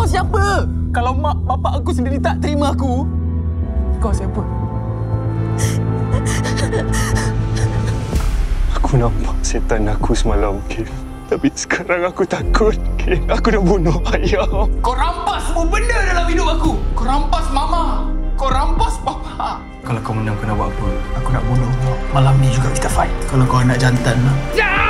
Kau siapa? Kalau mak bapak aku sendiri tak terima aku, kau siapa? Aku nampak setan aku semalam, Kim. Tapi sekarang aku takut, Kim. Aku nak bunuh ayah. Kau rampas semua benda dalam hidup aku. Kau rampas mama. Kau rampas papa. Kalau kau menang, kau nak buat apa? Aku nak bunuh kau. Malam ni juga kita fight. Kalau kau anak jantan lah.